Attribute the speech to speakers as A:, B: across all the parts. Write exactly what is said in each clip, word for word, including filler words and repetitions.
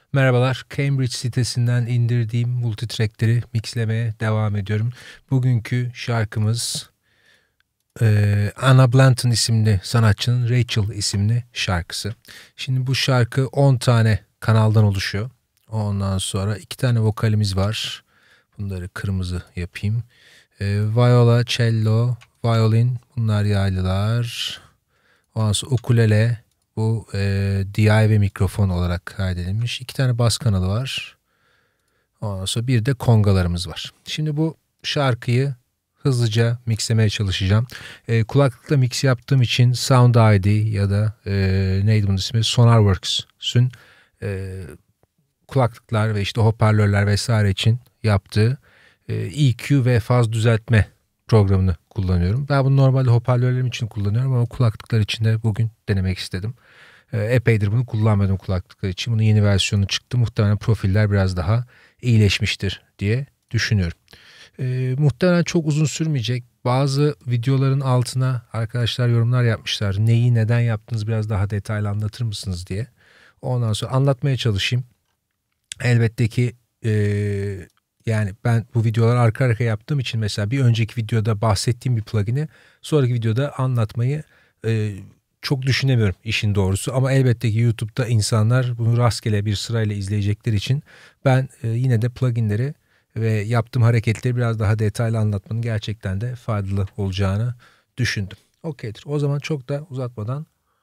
A: Merhabalar, Cambridge sitesinden indirdiğim multitrackleri mixlemeye devam ediyorum. Bugünkü şarkımız e, Anna Blanton isimli sanatçının Rachel isimli şarkısı. Şimdi bu şarkı on tane kanaldan oluşuyor. Ondan sonra iki tane vokalimiz var. Bunları kırmızı yapayım. E, viola, cello, violin, bunlar yaylılar. Ondan sonra ukulele, bu e, D I ve mikrofon olarak kaydedilmiş. İki tane bas kanalı var. Ondan sonra bir de kongalarımız var. Şimdi bu şarkıyı hızlıca mixlemeye çalışacağım. E, kulaklıkla mix yaptığım için Sound I D ya da e, neydi bunun ismi? Sonarworks'ün e, kulaklıklar ve işte hoparlörler vesaire için yaptığı e, E Q ve faz düzeltme programını kullanıyorum. Ben bunu normalde hoparlörlerim için kullanıyorum ama kulaklıklar için de bugün denemek istedim. E, epeydir bunu kullanmadım kulaklıklar için. Bunun yeni versiyonu çıktı. Muhtemelen profiller biraz daha iyileşmiştir diye düşünüyorum. E, muhtemelen çok uzun sürmeyecek. Bazı videoların altına arkadaşlar yorumlar yapmışlar. Neyi neden yaptınız biraz daha detaylı anlatır mısınız diye. Ondan sonra anlatmaya çalışayım. Elbette ki e, yani ben bu videoları arka arka yaptığım için mesela bir önceki videoda bahsettiğim bir plugin'i sonraki videoda anlatmayı e, çok düşünemiyorum işin doğrusu. Ama elbette ki YouTube'da insanlar bunu rastgele bir sırayla izleyecekleri için ben e, yine de pluginleri ve yaptığım hareketleri biraz daha detaylı anlatmanın gerçekten de faydalı olacağını düşündüm. Okeydir. O zaman çok da uzatmadan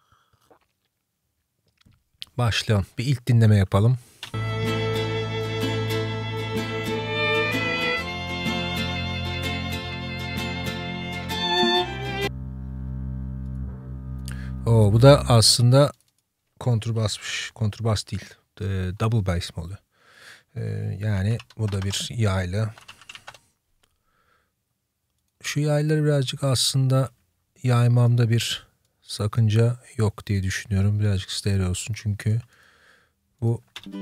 A: başlayalım. Bir ilk dinleme yapalım. Oo, bu da aslında kontrbasmış. Kontrbas değil. E, double bass mi oluyor? E, yani bu da bir yaylı. Şu yayları birazcık aslında yaymamda bir sakınca yok diye düşünüyorum. Birazcık stereo olsun çünkü bu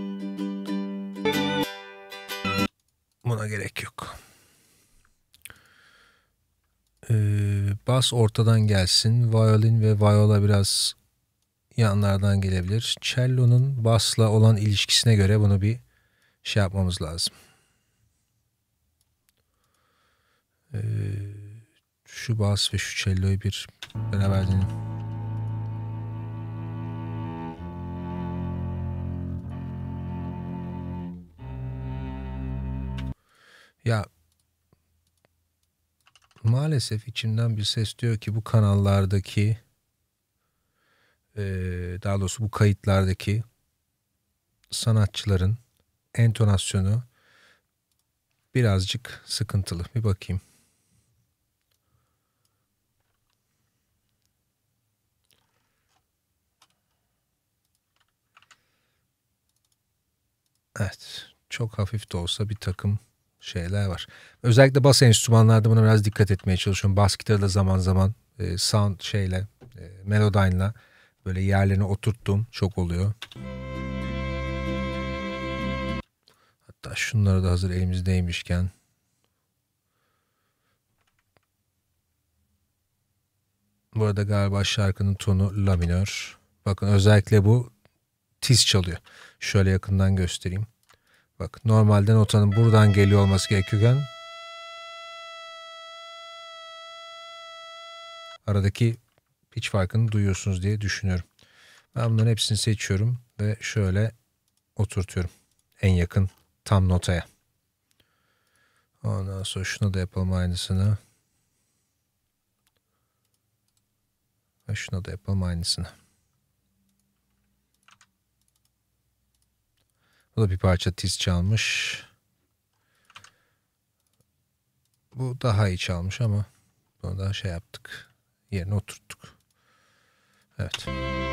A: buna gerek yok. E, bas ortadan gelsin. Violin ve viola biraz yanlardan gelebilir. Cello'nun basla olan ilişkisine göre bunu bir şey yapmamız lazım. Ee, şu bas ve şu cello'yu bir beraber dinleyelim. Ya maalesef içimden bir ses diyor ki bu kanallardaki e, daha doğrusu bu kayıtlardaki sanatçıların entonasyonu birazcık sıkıntılı. Bir bakayım. Evet. Çok hafif de olsa bir takım şeyler var. Özellikle bas enstrümanlarda buna biraz dikkat etmeye çalışıyorum. Bas gitarda zaman zaman e, sound şeyle, e, Melodyne'la böyle yerlerine oturttuğum çok oluyor. Hatta şunları da hazır elimizdeymişken bu arada galiba şarkının tonu la minör. Bakın özellikle bu tiz çalıyor. Şöyle yakından göstereyim. Bak normalde notanın buradan geliyor olması gerekirken aradaki pitch farkını duyuyorsunuz diye düşünüyorum. Ben bunların hepsini seçiyorum ve şöyle oturtuyorum. En yakın tam notaya. Ondan sonra şuna da yapalım aynısını. Ve şuna da yapalım aynısını. Bu da bir parça tiz çalmış. Bu daha iyi çalmış ama bunu da şey yaptık. Yerine oturttuk. Evet.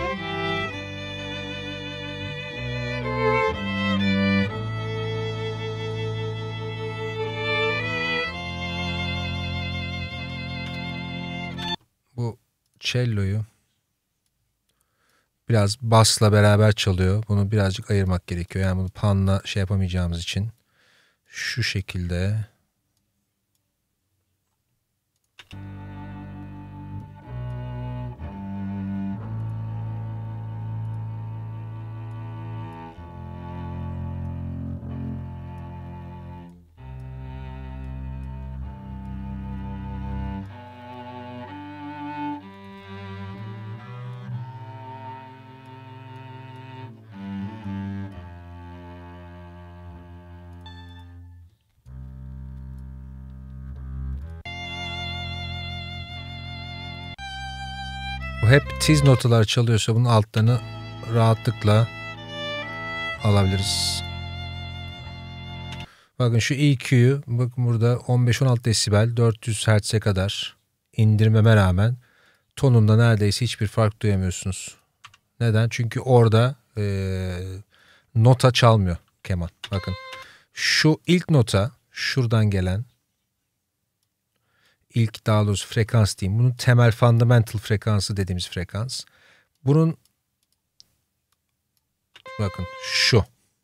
A: Bu cello'yu biraz bassla beraber çalıyor. Bunu birazcık ayırmak gerekiyor. Yani bunu panla şey yapamayacağımız için şu şekilde hep tiz notalar çalıyorsa bunun altlarını rahatlıkla alabiliriz. Bakın şu E Q'yu bakın burada on beş on altı desibel dört yüz hertz'e kadar indirmeme rağmen tonunda neredeyse hiçbir fark duyamıyorsunuz. Neden? Çünkü orada e, nota çalmıyor keman. Bakın şu ilk nota şuradan gelen ilk daha doğrusu frekans diyeyim. Bunun temel fundamental frekansı dediğimiz frekans. Bunun bakın şu.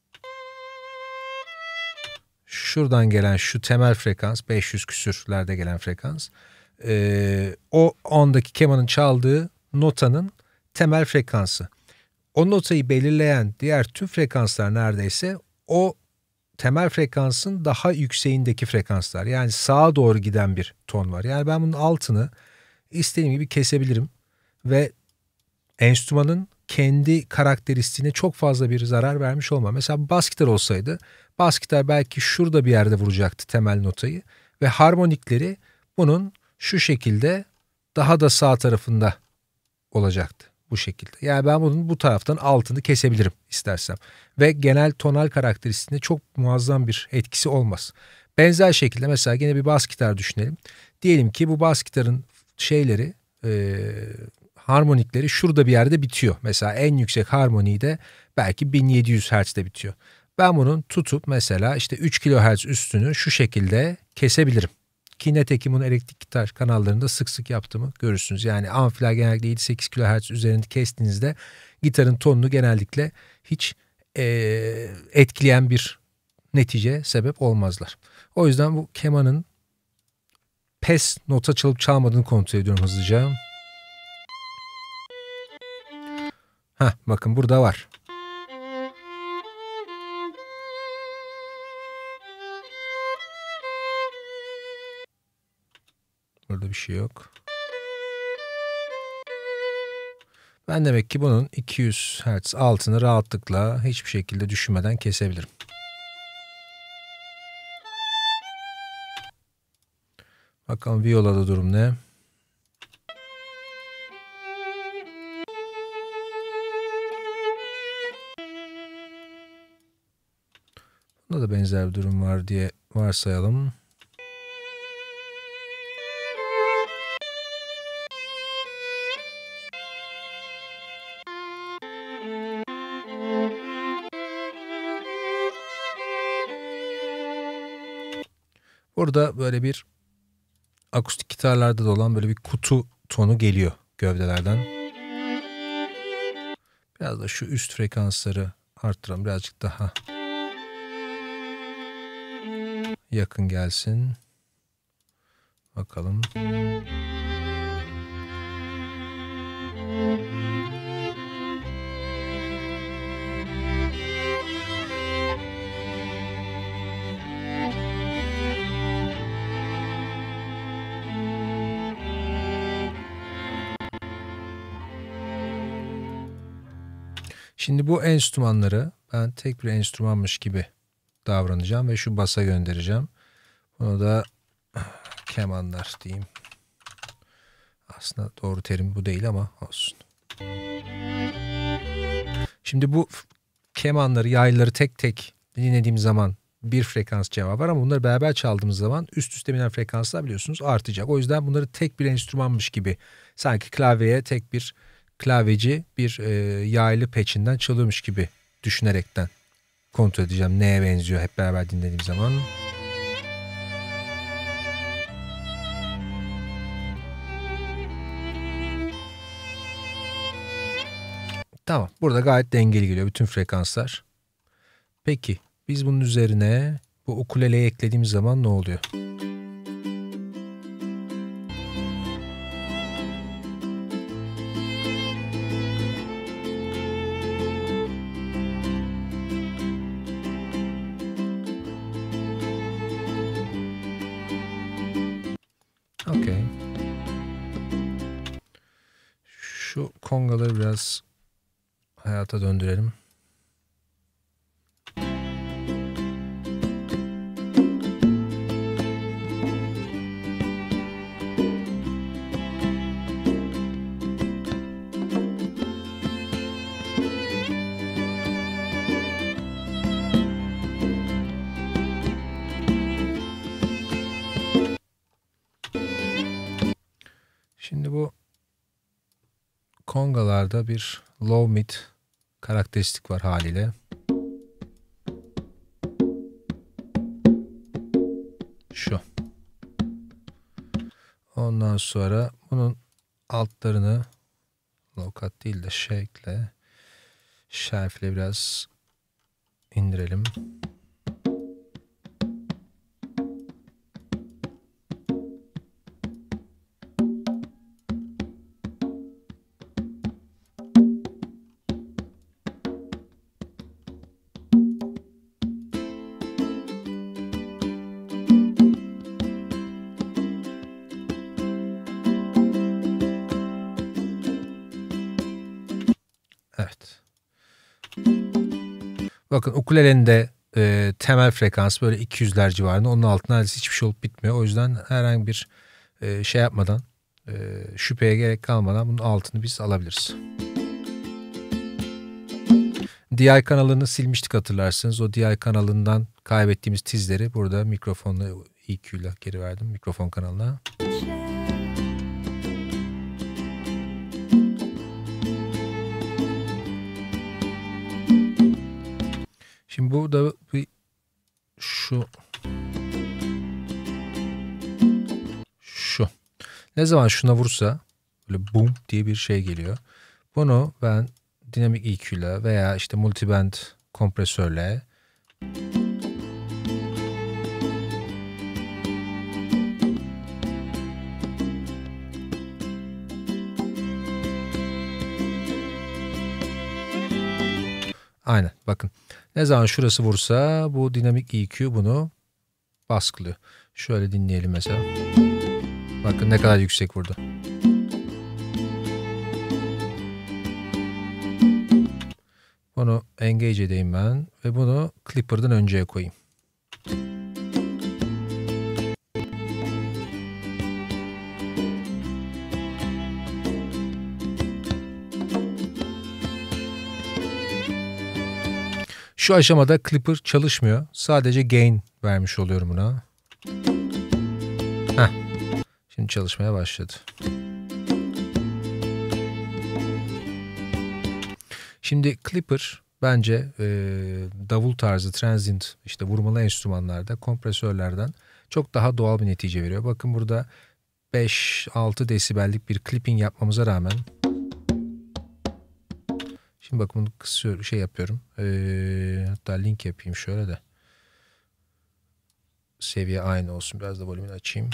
A: Şuradan gelen şu temel frekans beş yüz küsürlerde gelen frekans. Ee, o ondaki kemanın çaldığı notanın temel frekansı. O notayı belirleyen diğer tüm frekanslar neredeyse o temel frekansın daha yükseğindeki frekanslar. Yani sağa doğru giden bir ton var. Yani ben bunun altını istediğim gibi kesebilirim ve enstrümanın kendi karakteristiğine çok fazla bir zarar vermiş olmam. Mesela bas gitar olsaydı bas gitar belki şurada bir yerde vuracaktı temel notayı ve harmonikleri bunun şu şekilde daha da sağ tarafında olacaktı. Bu şekilde. Yani ben bunun bu taraftan altını kesebilirim istersem. Ve genel tonal karakteristiğine çok muazzam bir etkisi olmaz. Benzer şekilde mesela gene bir bas gitar düşünelim. Diyelim ki bu bas gitarın şeyleri, e, harmonikleri şurada bir yerde bitiyor. Mesela en yüksek harmoniği de belki bin yedi yüz hertz'te bitiyor. Ben bunun tutup mesela işte üç kilohertz üstünü şu şekilde kesebilirim. Ki nitekim bunu elektrik gitar kanallarında sık sık yaptığımı görürsünüz. Yani amfiler genellikle yedi sekiz kilohertz üzerinde kestiğinizde gitarın tonunu genellikle hiç e, etkileyen bir netice sebep olmazlar. O yüzden bu kemanın pes nota çalıp çalmadığını kontrol ediyorum hızlıca. Heh, bakın burada var. Burada bir şey yok. Ben demek ki bunun iki yüz hertz altını rahatlıkla hiçbir şekilde düşünmeden kesebilirim. Bakalım violada durum ne? Bunda da benzer bir durum var diye varsayalım. Burada böyle bir akustik gitarlarda da olan böyle bir kutu tonu geliyor gövdelerden. Biraz da şu üst frekansları arttıralım. Birazcık daha yakın gelsin. Bakalım. Şimdi bu enstrümanları ben tek bir enstrümanmış gibi davranacağım ve şu basa göndereceğim. Bunu da kemanlar diyeyim. Aslında doğru terim bu değil ama olsun. Şimdi bu kemanları, yayları tek tek dinlediğim zaman bir frekans cevabı var ama bunları beraber çaldığımız zaman üst üste binen frekanslar biliyorsunuz artacak. O yüzden bunları tek bir enstrümanmış gibi sanki klavyeye tek bir klavyeci bir e, yaylı peçinden çalıyormuş gibi düşünerekten kontrol edeceğim neye benziyor hep beraber dinlediğim zaman. Tamam, burada gayet dengeli geliyor bütün frekanslar. Peki biz bunun üzerine bu ukuleleyi eklediğimiz zaman ne oluyor? Okay. Şu kongaları biraz hayata döndürelim. Şimdi bu kongalarda bir low mid karakteristik var haliyle. Şu. Ondan sonra bunun altlarını low cut değil de shake'le, shelf'le biraz indirelim. Evet. Bakın ukulelenin de e, temel frekans böyle iki yüzler civarında. Onun altında neredeyse hiçbir şey olup bitmiyor. O yüzden herhangi bir e, şey yapmadan, e, şüpheye gerek kalmadan bunun altını biz alabiliriz. D I kanalını silmiştik hatırlarsınız. O D I kanalından kaybettiğimiz tizleri burada mikrofonla E Q ile geri verdim mikrofon kanalına. Şimdi burada bir şu şu ne zaman şuna vursa böyle boom diye bir şey geliyor. Bunu ben dinamik E Q ile veya işte multiband kompresörle aynen bakın. Ne zaman şurası vursa bu dinamik E Q bunu baskılıyor. Şöyle dinleyelim mesela. Bakın ne kadar yüksek vurdu. Bunu engage edeyim ben ve bunu clipper'dan önceye koyayım. Şu aşamada clipper çalışmıyor. Sadece gain vermiş oluyorum buna. Heh. Şimdi çalışmaya başladı. Şimdi clipper bence e, davul tarzı transient işte vurmalı enstrümanlarda kompresörlerden çok daha doğal bir netice veriyor. Bakın burada beş altı desibellik bir clipping yapmamıza rağmen şimdi bakın bunu kısıyorum, şey yapıyorum. Ee, hatta link yapayım şöyle de. Seviye aynı olsun. Biraz da volümünü açayım.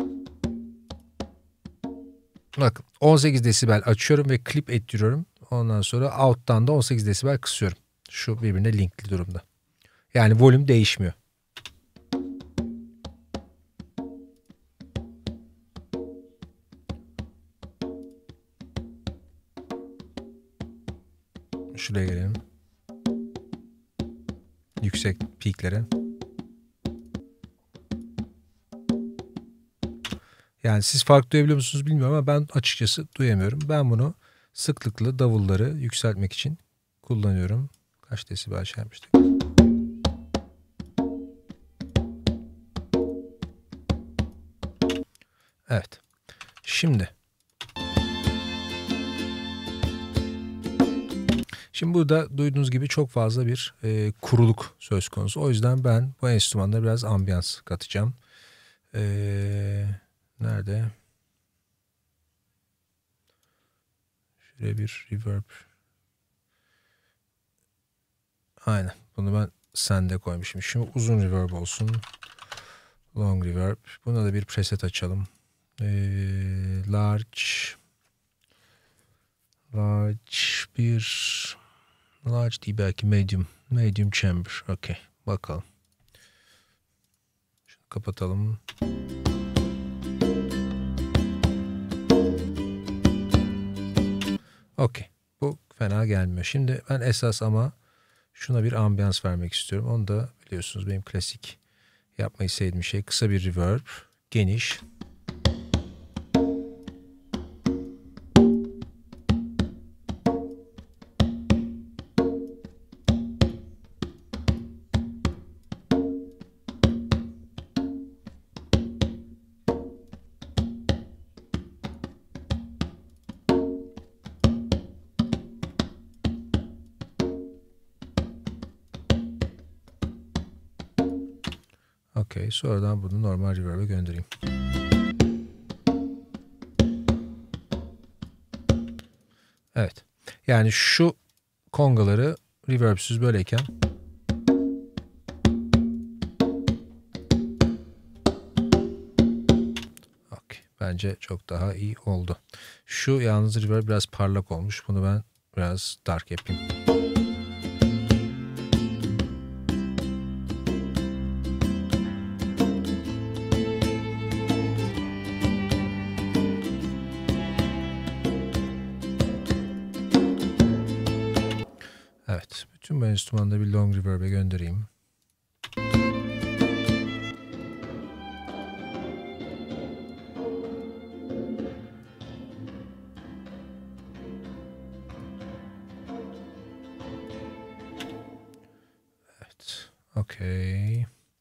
A: Bakın on sekiz desibel açıyorum ve clip ettiriyorum. Ondan sonra out'tan da on sekiz desibel kısıyorum. Şu birbirine linkli durumda. Yani volüm değişmiyor. Şuraya gelelim. Yüksek peaklere. Yani siz fark duyabiliyor musunuz bilmiyorum ama ben açıkçası duyamıyorum. Ben bunu sıklıkla davulları yükseltmek için kullanıyorum. Kaç desibel şey yapmıştık? Evet. Şimdi Şimdi burada duyduğunuz gibi çok fazla bir e, kuruluk söz konusu. O yüzden ben bu enstrümanda biraz ambiyans katacağım. Ee, nerede? Şuraya bir reverb. Aynen. Bunu ben sende koymuşum. Şimdi uzun reverb olsun. Long reverb. Buna da bir preset açalım. Ee, large. Large bir large değil belki medium. Medium chamber. Okey. Bakalım. Şunu kapatalım. Okey. Bu fena gelmiyor. Şimdi ben esas ama şuna bir ambiyans vermek istiyorum. Onu da biliyorsunuz benim klasik yapmayı sevdiğim şey. Kısa bir reverb. Geniş. Okey. Sonradan bunu normal reverb'e göndereyim. Evet. Yani şu kongaları reverb'süz böyleyken okay, bence çok daha iyi oldu. Şu yalnız reverb biraz parlak olmuş. Bunu ben biraz dark yapayım. Evet. Bütün bu enstrümanları bir long reverb'e göndereyim. Evet. Okey.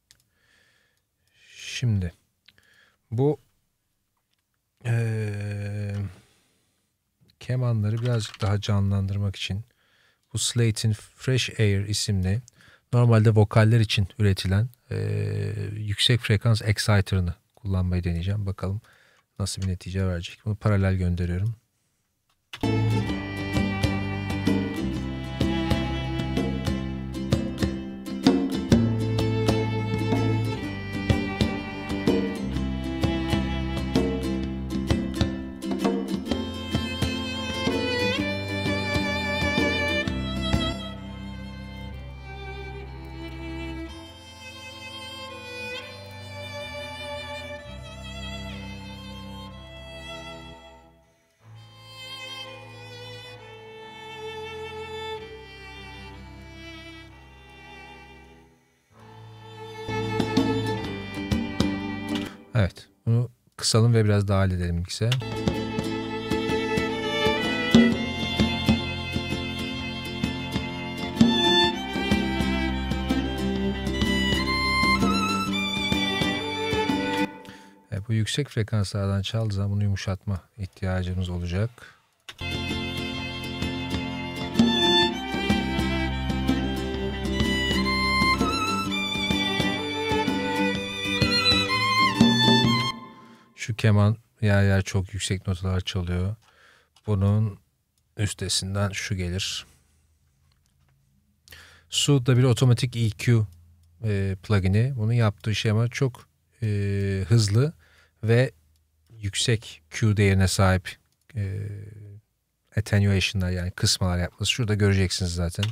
A: Şimdi bu ee, kemanları birazcık daha canlandırmak için bu Slate'in Fresh Air isimli normalde vokaller için üretilen e, yüksek frekans exciter'ını kullanmayı deneyeceğim. Bakalım nasıl bir netice verecek. Bunu paralel gönderiyorum. Evet. Bunu kısalım ve biraz dahil edelim mikse. Evet, bu yüksek frekanslardan çaldığı zaman bunu yumuşatma ihtiyacımız olacak. Şu keman yer yer çok yüksek notalar çalıyor. Bunun üstesinden şu gelir. Su da bir otomatik E Q e, plugin'i. Bunun yaptığı şema çok e, hızlı ve yüksek Q değerine sahip e, attenuation'lar yani kısmalar yapması. Şurada göreceksiniz zaten.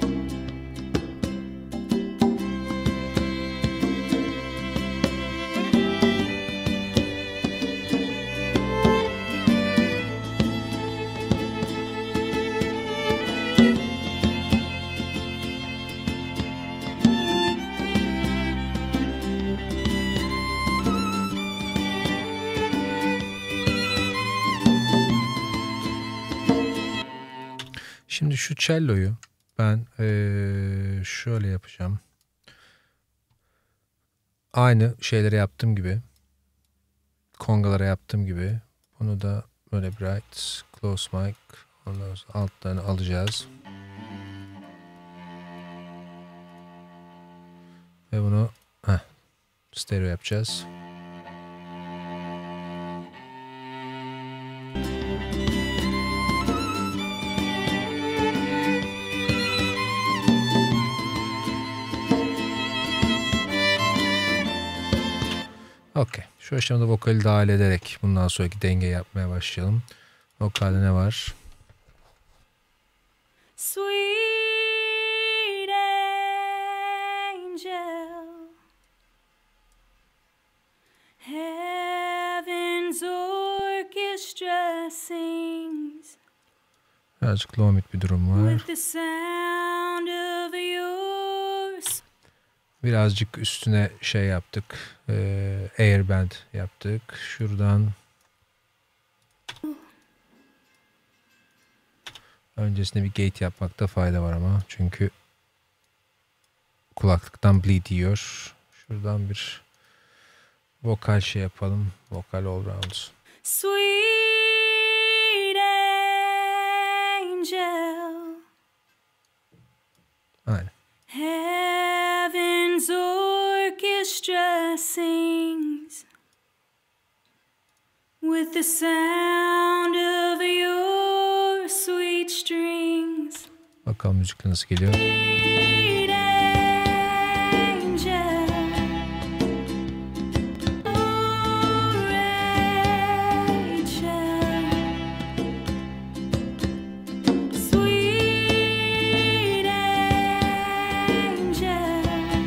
A: Şimdi şu cello'yu ben ee, şöyle yapacağım. Aynı şeyleri yaptığım gibi, kongalara yaptığım gibi bunu da böyle bright, close mic, ondan sonra altlarını alacağız. Ve bunu heh, stereo yapacağız. Okey. Şu aşamada vokali dahil ederek bundan sonraki denge yapmaya başlayalım. Vokalde ne var?
B: Sweet angel, heaven's orchestra sings.
A: Birazcık low mid bir durum var.
B: With the sound of yours.
A: Birazcık üstüne şey yaptık. E, airband yaptık. Şuradan öncesinde bir gate yapmakta fayda var ama. Çünkü kulaklıktan bleed yiyor. Şuradan bir vokal şey yapalım. Vokal all round.
B: Sweet angel.
A: Aynen.
B: Heaven's orchestra sings with the sound of your sweet strings.
A: Bakalım müzikle nasıl geliyor.
B: Sweet angel, oh Rachel, sweet angel,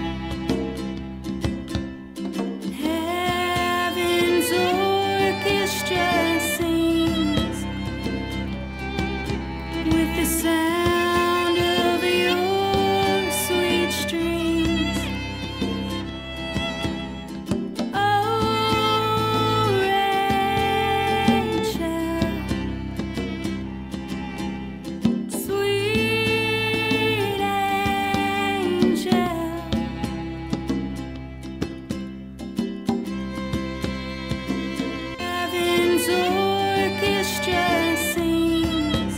B: heaven's orchestra sings with the sound of your sweet strings. Oh, Rachel, sweet angel, heaven's orchestra sings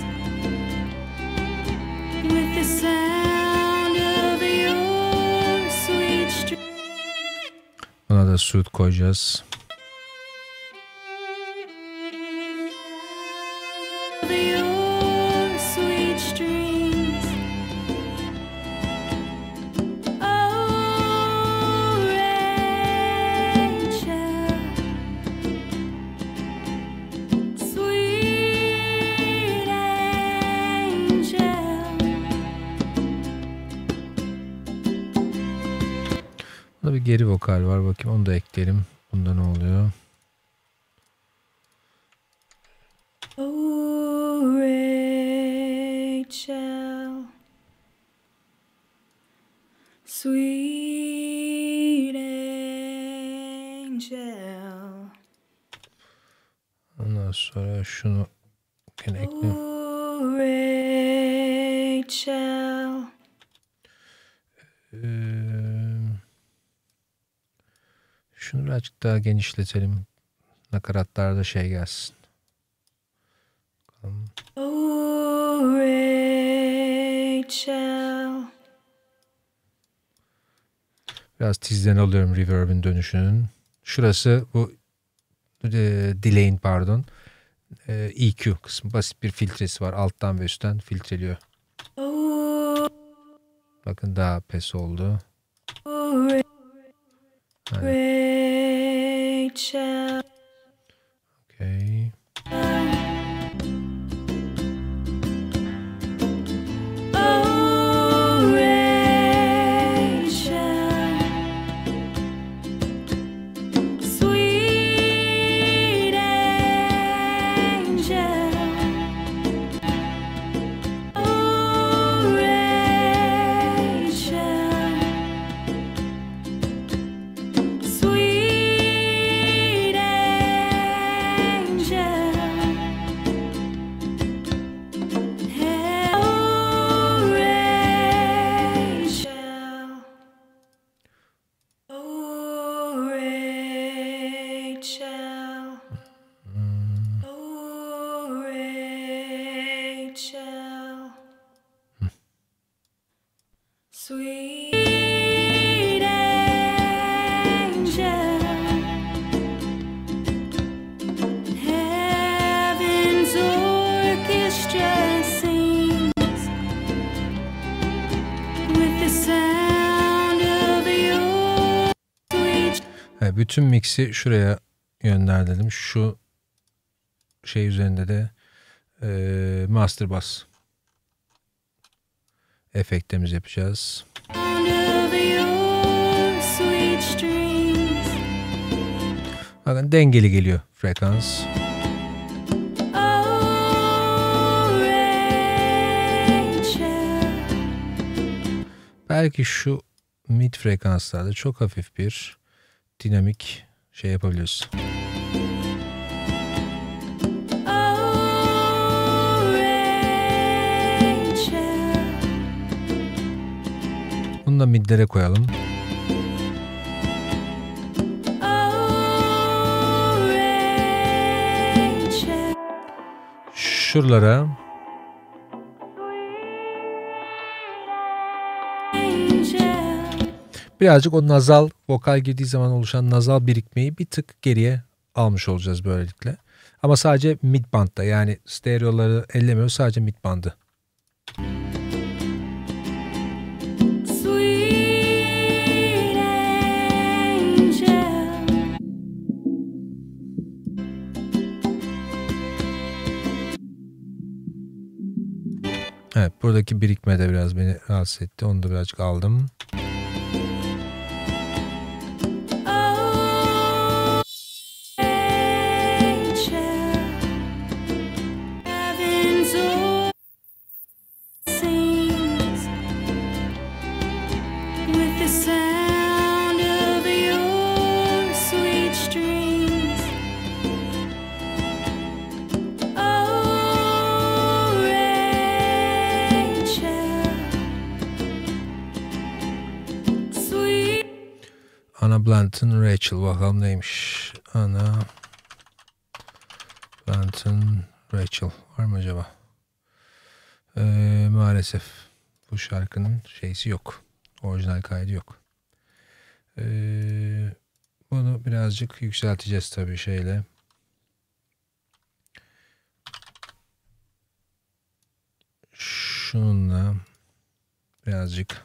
B: with the sound of your sweet strings.
A: Buna da suit koyacağız.
B: Of your sweet strings. Oh, Rachel, sweet angel.
A: Burada bir geri vokal var. Bakayım onu da ekleyelim. Bunda ne oluyor?
B: Oh, Rachel, sweet angel.
A: Ondan sonra şunu yine ekleyelim.
B: Oh, Rachel,
A: Ee, şunu birazcık daha genişletelim. Nakaratlarda şey gelsin. Bakalım.
B: oh, Rachel,
A: Biraz tizden alıyorum reverb'in dönüşünün. Şurası bu e, delay'in pardon. E, E Q kısmı. Basit bir filtresi var. Alttan ve üstten filtreliyor.
B: oh,
A: Bakın daha pes oldu.
B: oh,
A: Hani,
B: Rachel.
A: okay.
B: Oh, Rachel, sweet angel. Oh, Rachel, sweet angel. Oh, Rachel, oh, Rachel, oh, Rachel, sweet angel, heaven's orchestra sings with the sound of your sweet.
A: Evet, bütün mix'i şuraya yönlendirdim. Şu şey üzerinde de e, master bass efektimizi yapacağız.
B: Sound of your sweet strings.
A: Bakın dengeli geliyor frekans.
B: Oh, Rachel,
A: Belki şu mid frekanslarda çok hafif bir dinamik şey yapabiliyoruz.
B: oh, Rachel,
A: Bunu da midlere koyalım.
B: oh, Rachel,
A: Şuralara
B: angel.
A: Birazcık o nazal vokal girdiği zaman oluşan nazal birikmeyi bir tık geriye almış olacağız böylelikle. Ama sadece mid band'da, yani stereoları ellemiyoruz, sadece mid bandı.
B: Sweet angel,
A: Evet, buradaki birikme de biraz beni rahatsız etti. Onu da birazcık aldım.
B: oh angel, heaven's all sings with the sound of your sweet strings. Oh, Rachel, sweet.
A: Ana Blunt'ın Rachel, bakalım neymiş. Ana Blunt'ın Rachel var mı acaba? Ee, maalesef bu şarkının şeysi yok. Orijinal kaydı yok. Ee, bunu birazcık yükselteceğiz tabii şeyle. Şununla birazcık.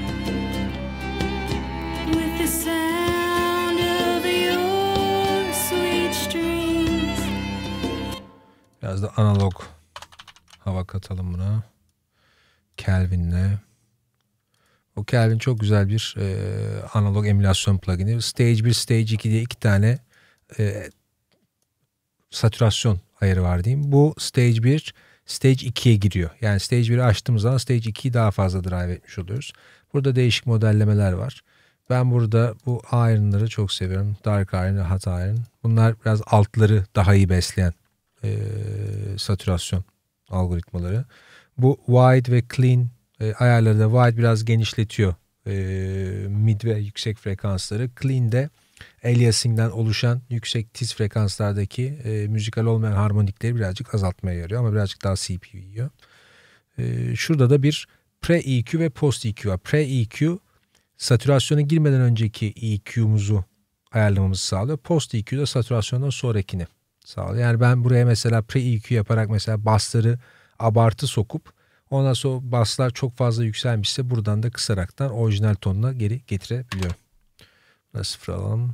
B: With the sound of your sweet strings.
A: Biraz da analog hava katalım buna. Kelvin'le. O Kelvin çok güzel bir e, analog emülasyon plugini. Stage bir, Stage iki diye iki tane e, satürasyon ayarı var diyeyim. Bu Stage bir, Stage ikiye giriyor. Yani Stage biri açtığımız zaman Stage ikiyi daha fazla drive etmiş oluyoruz. Burada değişik modellemeler var. Ben burada bu iron'ları çok seviyorum. Dark iron ve hot iron. Bunlar biraz altları daha iyi besleyen e, satürasyon algoritmaları. Bu wide ve clean e, ayarları da wide biraz genişletiyor e, mid ve yüksek frekansları. Clean de aliasing'den oluşan yüksek tiz frekanslardaki e, müzikal olmayan harmonikleri birazcık azaltmaya yarıyor ama birazcık daha C P U yiyor. E, şurada da bir pre-E Q ve post-E Q var. Pre-E Q satürasyona girmeden önceki E Q'muzu ayarlamamızı sağlıyor. Post-E Q da satürasyondan sonrakini sağlıyor. Yani ben buraya mesela pre-E Q yaparak mesela bassları abartı sokup ondan sonra basslar çok fazla yükselmişse buradan da kısaraktan orijinal tonuna geri getirebiliyorum. Buna sıfır alalım.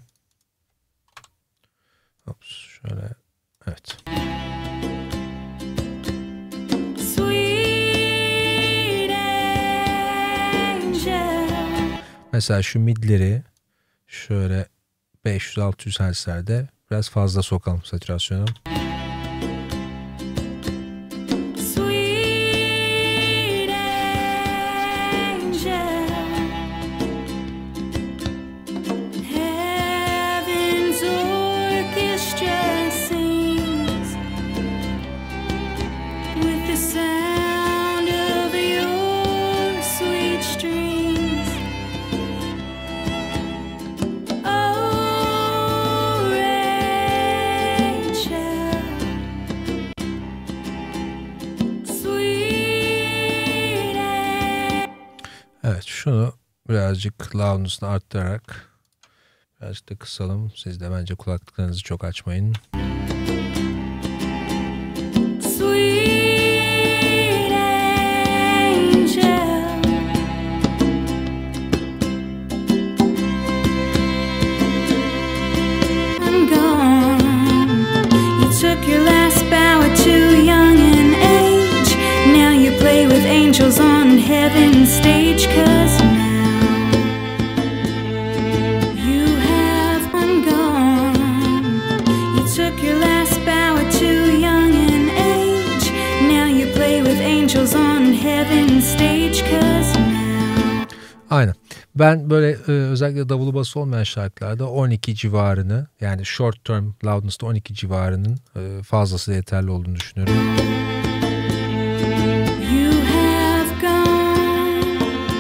A: Ops, şöyle. Evet.
B: Sweet angel,
A: Mesela şu midleri şöyle beş yüz altı yüz hertzlerde biraz fazla sokalım satürasyonu.
B: sweet angel, heaven's orchestra sings with the sound of your sweet strings. Oh, Rachel, sweet angel.
A: Evet, şunu birazcık loudness'ını arttırarak birazcık da kısalım. Siz de bence kulaklıklarınızı çok açmayın.
B: Sweet angel, I'm gone. You took your last bow at too young an age. Now you play with angels on heaven's stage. 'Cause now you have, I'm gone. You took your last bow at too young an age. Now you play with angels on heaven's stage. 'Cause now.
A: Aynen. Ben böyle e, özellikle davulu bası olmayan şarkılarda on iki civarını, yani short term loudness'ta on iki civarının e, fazlası yeterli olduğunu düşünüyorum.
B: You have gone.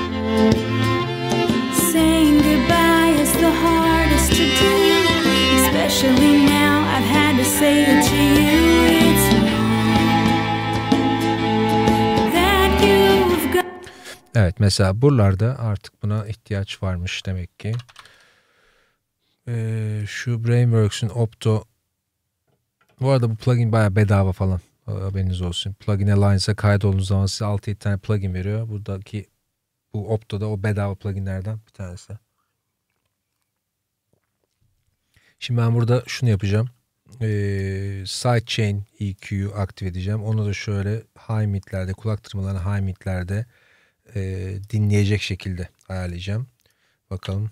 B: Saying goodbye is the hardest to do. Especially now I've had to say it to you. It's wrong that you've gone.
A: Evet, mesela buralarda artık buna ihtiyaç varmış demek ki. Ee, şu Brainworks'ün Opto, bu arada bu plugin bayağı bedava falan, haberiniz olsun. Plugin Alliance'a kaydolduğunuz zaman size altı yedi tane plugin veriyor. Buradaki bu Opto'da o bedava pluginlerden bir tanesi. Şimdi ben burada şunu yapacağım. Ee, Sidechain E Q'yu aktif edeceğim. Onu da şöyle high mid'lerde, kulak tırmalarını high mid'lerde e, dinleyecek şekilde ayarlayacağım. Bakalım.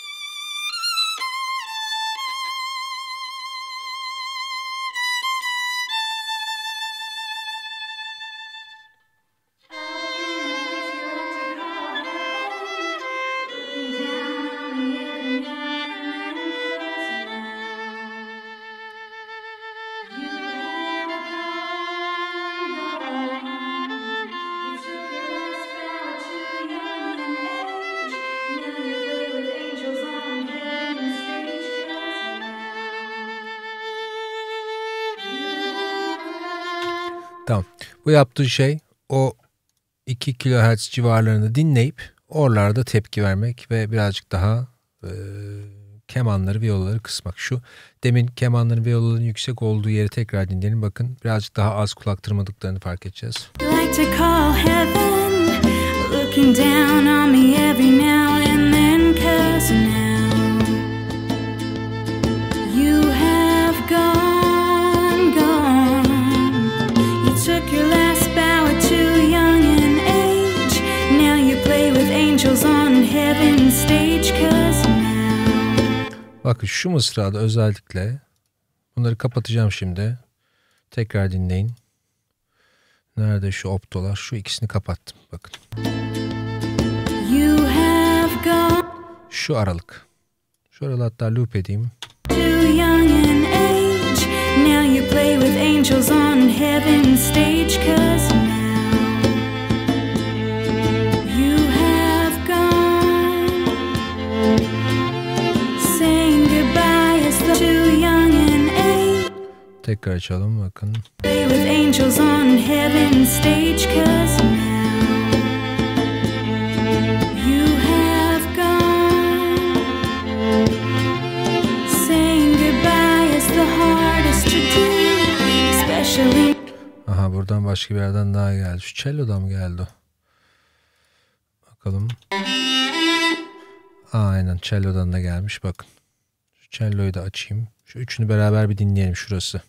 A: Tamam. Bu yaptığı şey o iki kilohertz civarlarını dinleyip oralarda tepki vermek ve birazcık daha e, kemanları, viyolaları kısmak. Şu demin kemanların, viyolaların yüksek olduğu yeri tekrar dinleyelim. Bakın birazcık daha az kulak tırmadıklarını fark edeceğiz.
B: Like to call heaven, looking down on me every now and then, 'cause now you have gone, gone. You took your last bow at too young an age. Now you play with angels on heaven's stage, 'cause now.
A: Bakın şu mısrada özellikle bunları kapatacağım şimdi. Tekrar dinleyin. Nerede şu optolar? Şu ikisini kapattım. Bakın.
B: You have gone
A: Şu aralık. Şu aralığı hatta loop edeyim.
B: too young an age. Now you play with angels on heaven's stage, 'cause now you have gone. Saying goodbye is the too young an age.
A: Tekrar açalım bakın.
B: Play with angels on heaven's stage, 'cause now you have gone. Saying goodbye is the hardest to do, especially.
A: Aha, buradan başka bir yerden daha geldi. Şu cello'dan mı geldi o? Bakalım. Aa, aynen cello'dan da gelmiş bakın. Şu cello'yu da açayım. Şu üçünü beraber bir dinleyelim şurası.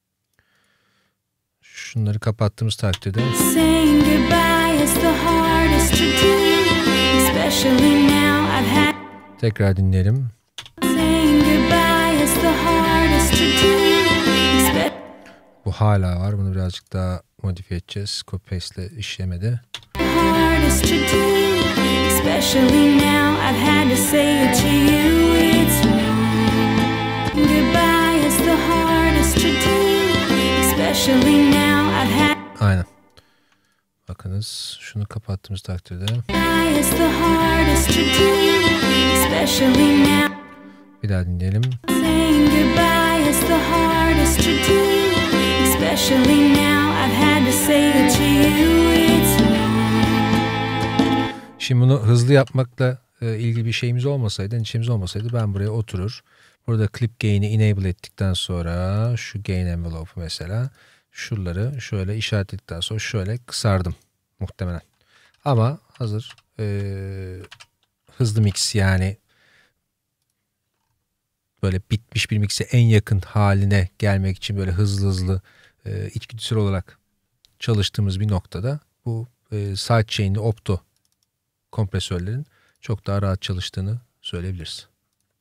A: Şunları kapattığımız takdirde.
B: Saying goodbye is the hardest to do, especially now I've had.
A: Tekrar dinleyelim.
B: Saying goodbye is the hardest to do, espe-
A: Bu hala var. Bunu birazcık daha modifiye edeceğiz. Copy paste ile işlemedi.
B: hardest to do, especially now I've had to say it to you. It's wrong. Goodbye is the hardest to do, especially now I've had.
A: Aynen. Bakınız şunu kapattığımız takdirde.
B: Goodbye is the hardest to do, especially now.
A: Bir daha dinleyelim.
B: Saying goodbye is the hardest to do, especially now I've had to say it to you. It's wrong.
A: Şimdi bunu hızlı yapmakla e, ilgili bir şeyimiz olmasaydı, endişemiz olmasaydı ben buraya oturur. Burada clip gain'i enable ettikten sonra şu gain envelope'u mesela şuraları şöyle işaretledikten sonra şöyle kısardım muhtemelen. Ama hazır e, hızlı mix, yani böyle bitmiş bir mix'e en yakın haline gelmek için böyle hızlı hızlı e, içgüdüsel olarak çalıştığımız bir noktada bu e, sidechain'li opto kompresörlerin çok daha rahat çalıştığını söyleyebiliriz.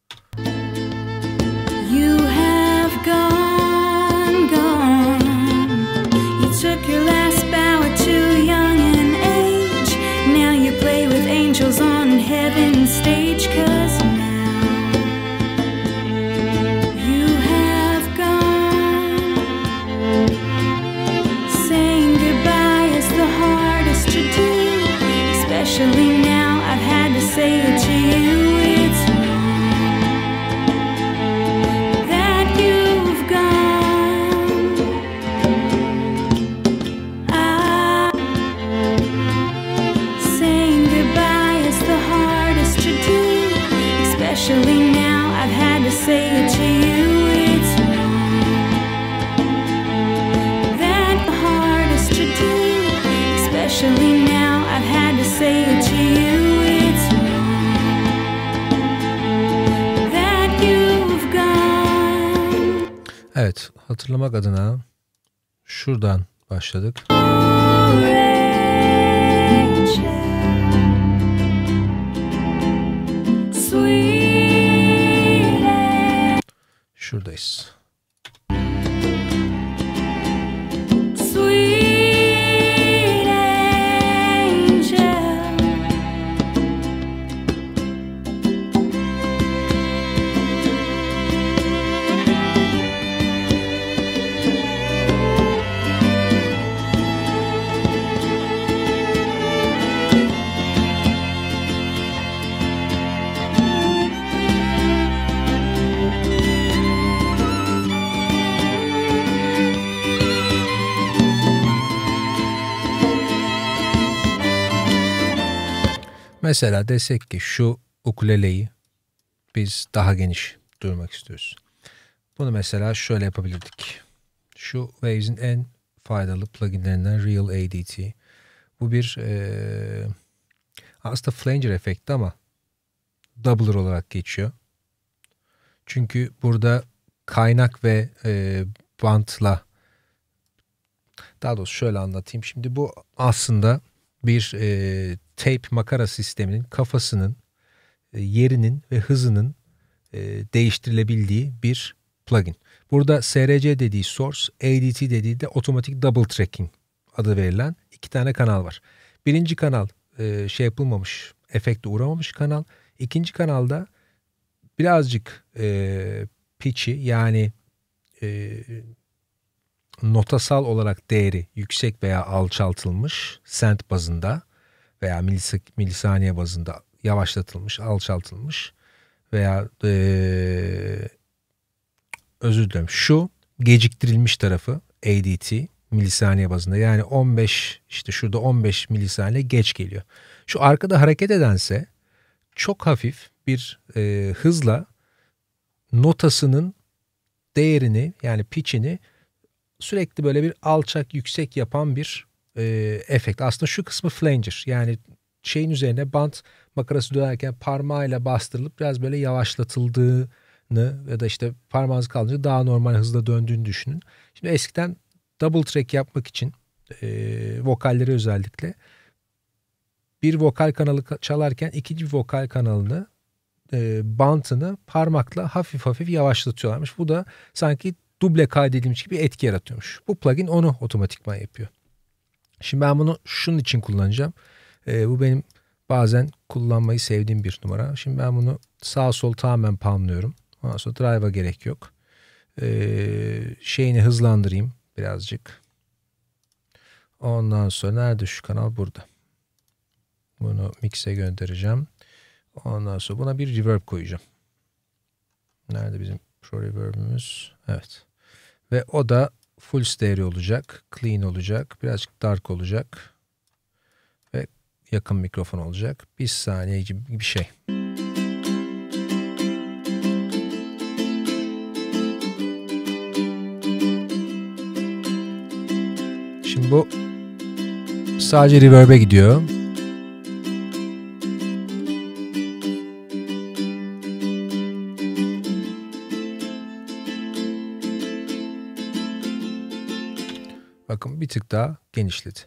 B: You have gone, gone. You took your last bow at too young an age. Now you play with angels on heaven's stage, 'cause now you have gone. Saying goodbye is the hardest to do, especially now I've had to say it to you. It's wrong. Especially now I've had to say it to you, it's wrong. That the hardest to do. Especially now I've had to say it to you, it's wrong. That you've gone.
A: Evet, hatırlamak adına şuradan başladık. Şuradayız.
B: Sweet angel.
A: Mesela desek ki şu ukuleleyi biz daha geniş duymak istiyoruz. Bunu mesela şöyle yapabilirdik. Şu Waves'in en faydalı pluginlerinden Real A D T. Bu bir ee, aslında flanger efekti ama doubler olarak geçiyor. Çünkü burada kaynak ve e, bantla, daha doğrusu şöyle anlatayım. Şimdi bu aslında bir e, tape makara sisteminin kafasının e, yerinin ve hızının e, değiştirilebildiği bir plugin. Burada S R C dediği source, A D T dediği de automatic double tracking adı verilen iki tane kanal var. Birinci kanal e, şey yapılmamış, efekte uğramamış kanal. İkinci kanalda birazcık e, pitch'i, yani e, notasal olarak değeri yüksek veya alçaltılmış, cent bazında veya milis- milisaniye bazında yavaşlatılmış, alçaltılmış veya ee, özür dilerim, şu geciktirilmiş tarafı A D T milisaniye bazında, yani on beş, işte şurada on beş milisaniye geç geliyor. Şu arkada hareket edense çok hafif bir e, hızla notasının değerini, yani pitch'ini sürekli böyle bir alçak yüksek yapan bir e, efekt. Aslında şu kısmı flanger, yani şeyin üzerine bant makarası dönerken parmağıyla bastırılıp biraz böyle yavaşlatıldığını ya da işte parmağınız kalınca daha normal hızla döndüğünü düşünün. Şimdi eskiden double track yapmak için e, vokalleri özellikle bir vokal kanalı çalarken ikinci vokal kanalını e, bantını parmakla hafif hafif yavaşlatıyorlarmış. Bu da sanki duble kaydedilmiş gibi etki yaratıyormuş. Bu plugin onu otomatikman yapıyor. Şimdi ben bunu şunun için kullanacağım. E, bu benim bazen kullanmayı sevdiğim bir numara. Şimdi ben bunu sağ sol tamamen panlıyorum. Ondan sonra drive'a gerek yok. E, şeyini hızlandırayım birazcık. Ondan sonra nerede şu kanal? Burada. Bunu mix'e göndereceğim. Ondan sonra buna bir reverb koyacağım. Nerede bizim pro reverb'ümüz? Evet. Ve o da full stereo olacak. Clean olacak. Birazcık dark olacak. Ve yakın mikrofon olacak. Bir saniye gibi bir şey. Şimdi bu sadece reverb'e gidiyor. Bakın bir tık daha genişledi.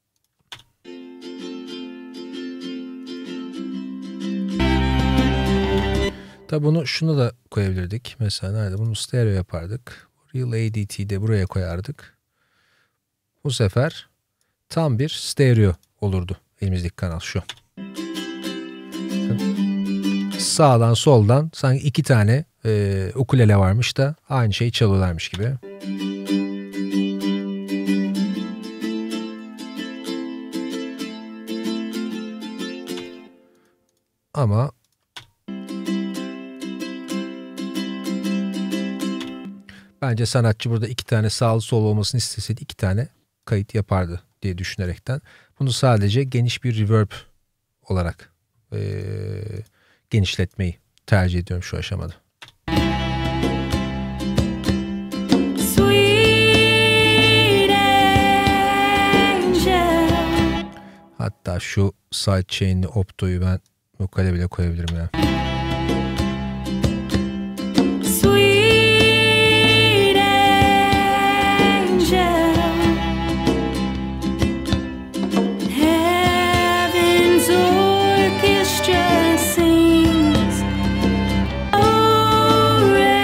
A: Tabi bunu şuna da koyabilirdik. Mesela nerede? Bunu stereo yapardık. Real A D T'yi de buraya koyardık. Bu sefer tam bir stereo olurdu elimizdeki kanal şu. Sağdan soldan sanki iki tane e, ukulele varmış da aynı şeyi çalıyorlarmış gibi. Ama bence sanatçı burada iki tane sağlı sol olmasını isteseydi iki tane kayıt yapardı diye düşünerekten bunu sadece geniş bir reverb olarak e, genişletmeyi tercih ediyorum şu aşamada. Hatta şu sidechain'li optoyu ben vokale bile koyabilirim ya.
B: Sweet angel, heaven's orchestra sings. Oh,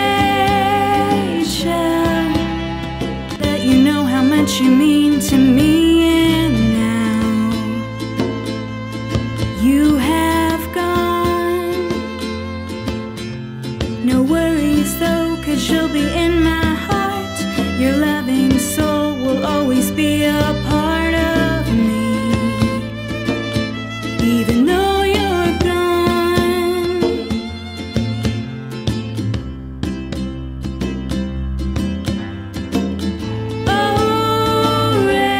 B: Rachel, let you know how much you mean to me. You have gone. No worries though, 'cause you'll be in my heart. Your loving soul will always be a part of me, even though you're gone. Oh,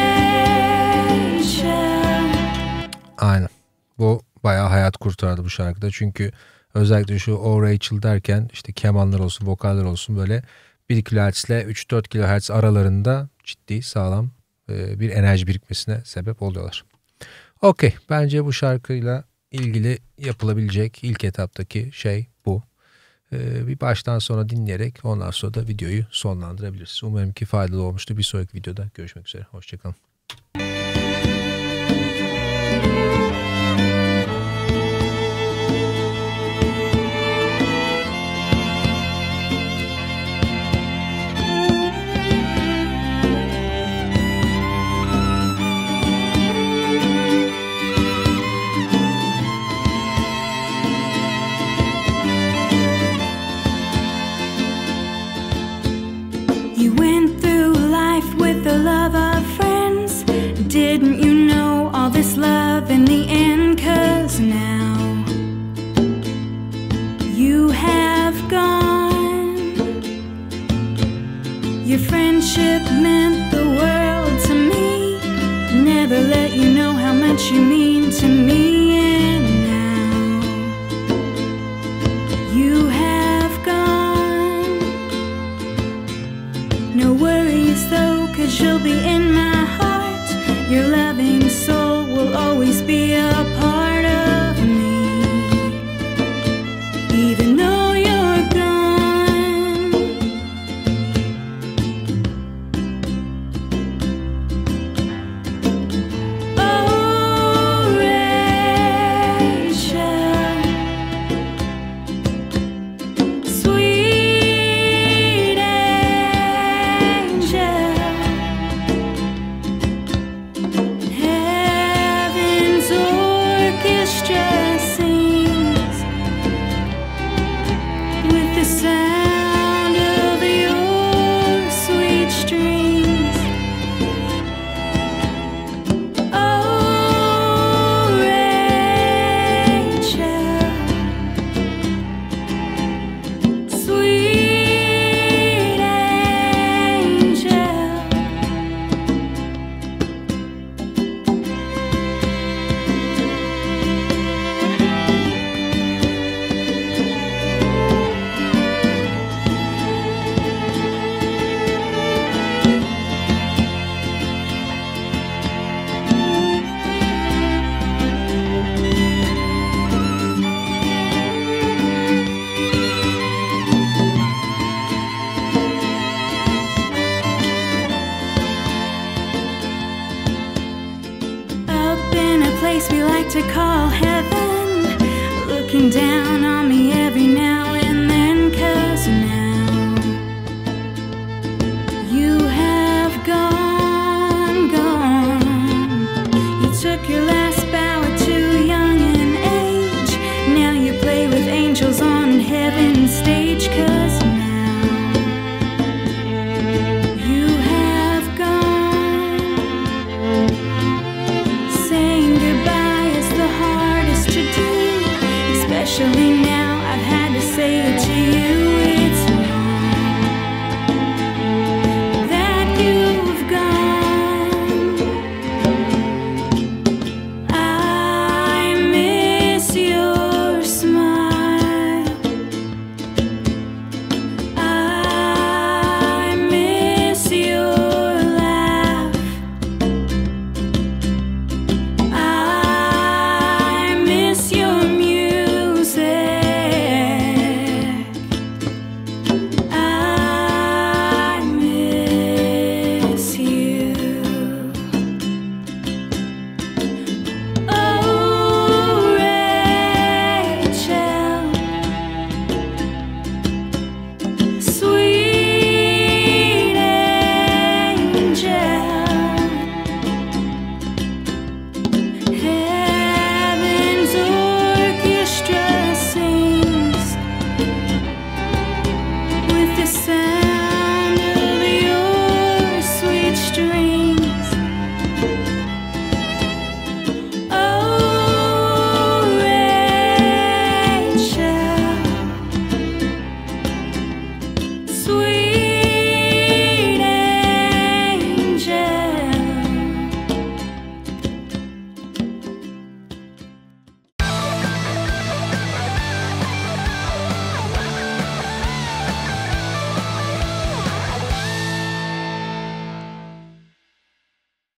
B: Rachel.
A: Aynen. Bu bayağı hayat kurtardı bu şarkıda. Çünkü özellikle şu O Rachel derken işte kemanlar olsun, vokaller olsun böyle bir kilohertz ile üç dört kilohertz aralarında ciddi sağlam bir enerji birikmesine sebep oluyorlar. Okey. Bence bu şarkıyla ilgili yapılabilecek ilk etaptaki şey bu. Bir baştan sona dinleyerek ondan sonra da videoyu sonlandırabiliriz. Umarım ki faydalı olmuştur. Bir sonraki videoda görüşmek üzere. Hoşçakalın.
B: You went through life with the love of friends. Didn't you know all this love in the end? 'Cause now you have gone. Your friendship meant the world to me. Never let you know how much you mean to me. And now you have gone. No worries though, 'cause you'll be in my heart. Your loving soul will always be a part of me, even though you're gone. Oh, Rachel, sweet angel, heaven's orchestra sings with the sound of your sweet strings. Oh, Rachel, sweet angel. Up in a place we like to call heaven, looking down on me every now and then. 'Cause now you have gone, gone. You took your last bow at too young an age. Now you play with angels on heaven's stage. 'Cause now you have gone. Saying goodbye is the hardest to do, especially now I've had to say it to you.